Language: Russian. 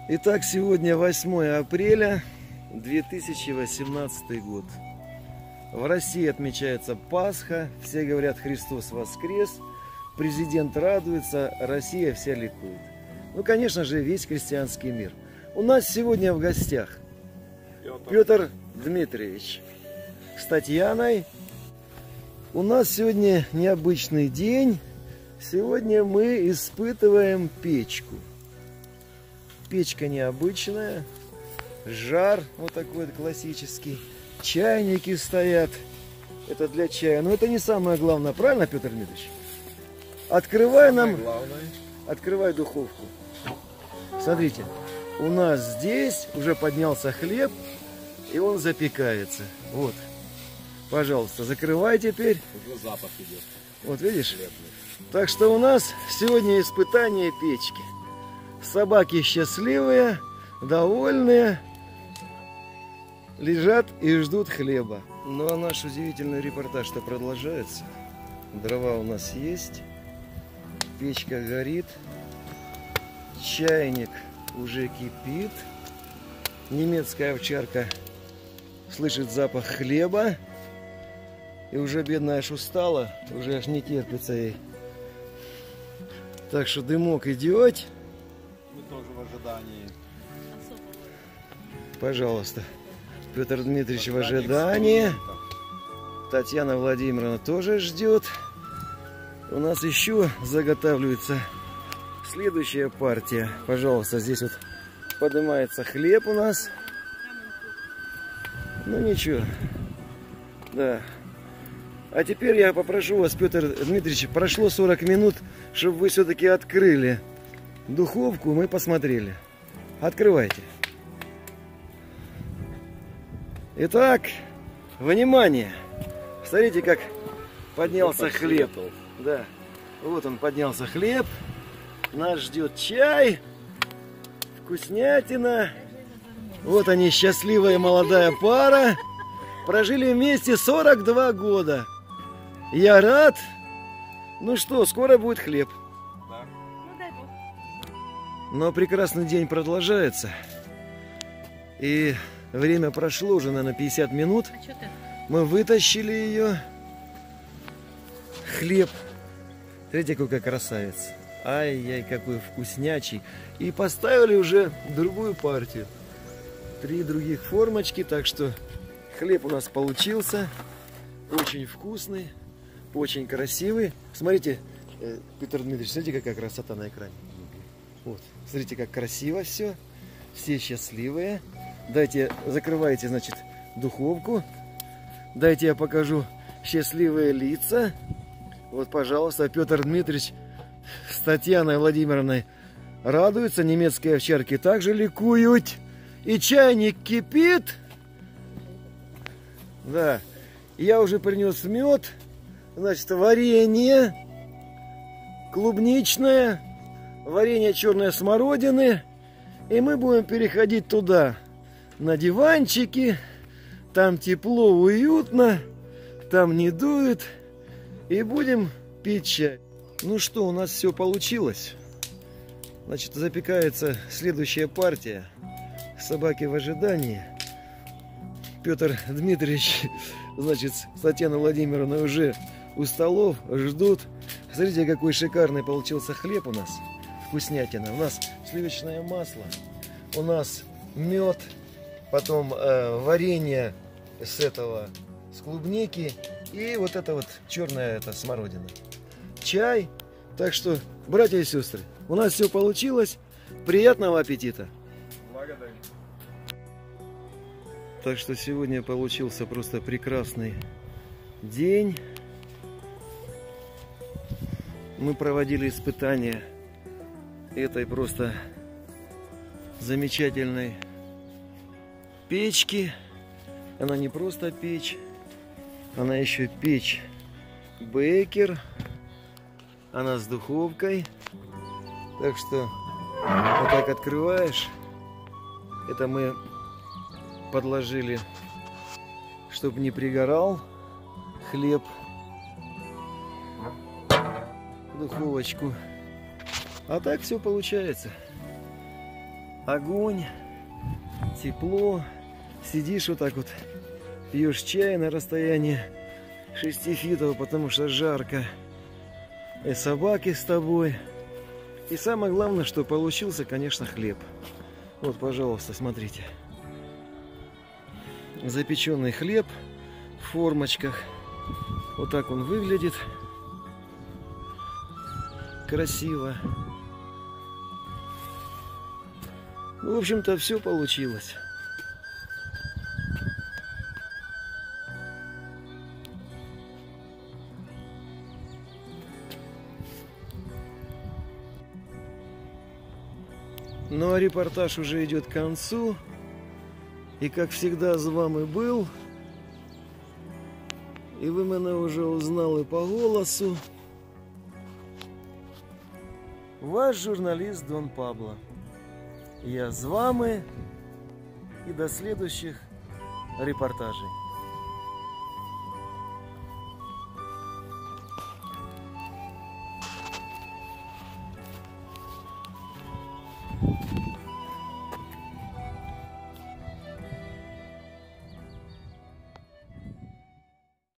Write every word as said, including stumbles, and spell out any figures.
Итак, сегодня восьмое апреля две тысячи восемнадцатый год. В России отмечается Пасха, все говорят Христос воскрес, президент радуется, Россия вся ликует. Ну, конечно же, весь христианский мир. У нас сегодня в гостях Петр, Петр Дмитриевич с Татьяной. У нас сегодня необычный день. Сегодня мы испытываем печку. Печка необычная, жар вот такой вот классический, чайники стоят, это для чая, но это не самое главное, правильно, Петр Дмитриевич? Открывай нам, открывай духовку. Смотрите, у нас здесь уже поднялся хлеб, и он запекается. Вот, пожалуйста, закрывай теперь. Уже запах идет. Вот видишь? Так что у нас сегодня испытание печки. Собаки счастливые, довольные, лежат и ждут хлеба. Ну а наш удивительный репортаж-то продолжается. Дрова у нас есть, печка горит, чайник уже кипит, немецкая овчарка слышит запах хлеба, и уже бедная аж устала, уже аж не терпится ей. Так что дымок идет. Мы тоже в ожидании. Пожалуйста. Петр Дмитриевич в ожидании. Татьяна Владимировна тоже ждет. У нас еще заготавливается следующая партия. Пожалуйста, здесь вот поднимается хлеб у нас. Ну ничего. Да. А теперь я попрошу вас, Петр Дмитриевич, прошло сорок минут, чтобы вы все-таки открыли духовку, мы посмотрели. Открывайте. Итак, внимание! Смотрите, как поднялся хлеб. Да, вот он поднялся хлеб. Нас ждет чай, вкуснятина. Вот они, счастливая молодая пара. Прожили вместе сорок два года. Я рад. Ну что, скоро будет хлеб. Да. Ну, дай бог. Но прекрасный день продолжается. И время прошло уже, наверное, пятьдесят минут. А что ты? Мы вытащили ее. Хлеб. Смотрите, какой красавец. Ай-яй, какой вкуснячий. И поставили уже другую партию. Три других формочки. Так что хлеб у нас получился. Очень вкусный. Очень красивый. Смотрите, Петр Дмитриевич, смотрите, какая красота на экране. Вот. Смотрите, как красиво все. Все счастливые. Дайте, закрывайте, значит, духовку. Дайте я покажу счастливые лица. Вот, пожалуйста, Петр Дмитриевич с Татьяной Владимировной радуются. Немецкие овчарки также ликуют. И чайник кипит. Да. Я уже принес мед. Значит, варенье клубничное, варенье черной смородины. И мы будем переходить туда, на диванчики. Там тепло, уютно, там не дует. И будем пить чай. Ну что, у нас все получилось. Значит, запекается следующая партия. Собаки в ожидании. Петр Дмитриевич, значит, с Татьяной Владимировной уже у столов ждут. Смотрите, какой шикарный получился хлеб у нас. Вкуснятина. У нас сливочное масло. У нас мед. Потом э, варенье с этого, с клубники. И вот это вот черная это, смородина. Чай. Так что, братья и сестры, у нас все получилось. Приятного аппетита. Благодарю. Так что сегодня получился просто прекрасный день. Мы проводили испытания этой просто замечательной печки. Она не просто печь, она еще печь Бейкер. Она с духовкой. Так что вот так открываешь. Это мы подложили, чтобы не пригорал хлеб. Духовочку. А так все получается. огонь, тепло. Сидишь вот так вот, пьешь чай на расстоянии шести фитов, потому что жарко. И собаки с тобой. И самое главное, что получился, конечно, хлеб. Вот, пожалуйста, смотрите. Запеченный хлеб в формочках. Вот так он выглядит. Красиво. Ну, в общем-то, все получилось. Ну а репортаж уже идет к концу. И как всегда з вами был. І ви мене вже узнали по голосу. Ваш журналист Дон Пабло. Я с вами. И до следующих репортажей.